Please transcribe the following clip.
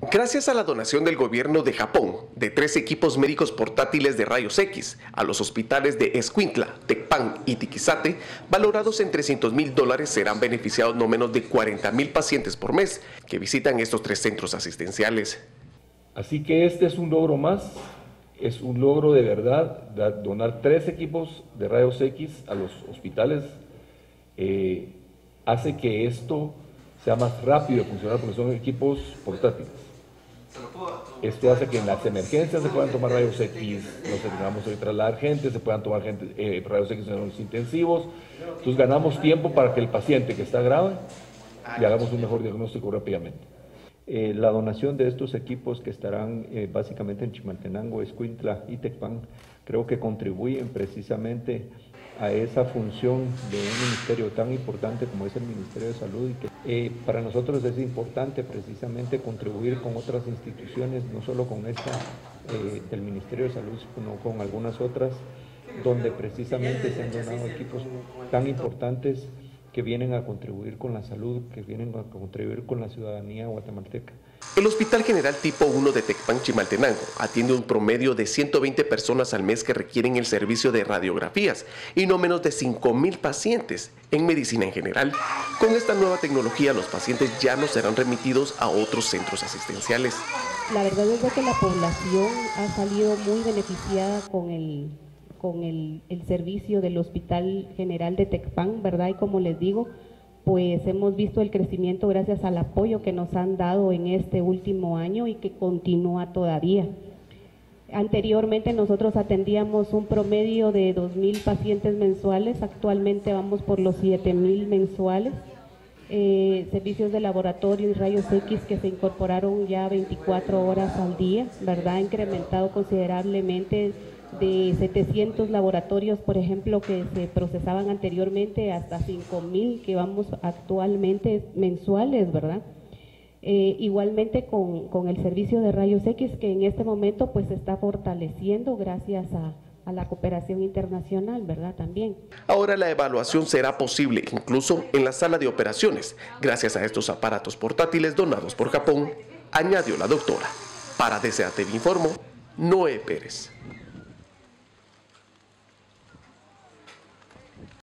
Gracias a la donación del gobierno de Japón de 3 equipos médicos portátiles de rayos X a los hospitales de Escuintla, Tecpan y Tiquizate, valorados en $300,000, serán beneficiados no menos de 40,000 pacientes por mes que visitan estos 3 centros asistenciales. Así que este es un logro más, es un logro de verdad, donar 3 equipos de rayos X a los hospitales hace que esto sea más rápido de funcionar porque son equipos portátiles. Esto hace que en las emergencias se puedan tomar rayos X, no tengamos que trasladar gente, se puedan tomar rayos X en los intensivos. Entonces ganamos tiempo para que el paciente que está grave le hagamos un mejor diagnóstico rápidamente. La donación de estos equipos que estarán básicamente en Chimaltenango, Escuintla y Tecpan, creo que contribuyen precisamente a esa función de un ministerio tan importante como es el Ministerio de Salud, y que para nosotros es importante precisamente contribuir con otras instituciones, no solo con esta del Ministerio de Salud, sino con algunas otras, donde precisamente se han donado equipos tan importantes que vienen a contribuir con la salud, que vienen a contribuir con la ciudadanía guatemalteca. El Hospital General Tipo 1 de Tecpan, Chimaltenango, atiende un promedio de 120 personas al mes que requieren el servicio de radiografías y no menos de 5,000 pacientes en medicina en general. Con esta nueva tecnología, los pacientes ya no serán remitidos a otros centros asistenciales. La verdad es que la población ha salido muy beneficiada con el servicio del Hospital General de Tecpan, ¿verdad? Y como les digo, pues hemos visto el crecimiento gracias al apoyo que nos han dado en este último año y que continúa todavía. Anteriormente nosotros atendíamos un promedio de 2,000 pacientes mensuales, actualmente vamos por los 7,000 mensuales. Servicios de laboratorio y rayos X que se incorporaron ya 24 horas al día, ¿verdad? Ha incrementado considerablemente de 700 laboratorios, por ejemplo, que se procesaban anteriormente hasta 5,000 que vamos actualmente mensuales, ¿verdad? Igualmente con el servicio de rayos X que en este momento pues se está fortaleciendo gracias a la cooperación internacional, ¿verdad? También. Ahora la evaluación será posible incluso en la sala de operaciones, gracias a estos aparatos portátiles donados por Japón, añadió la doctora. Para DCATV informó Noé Pérez.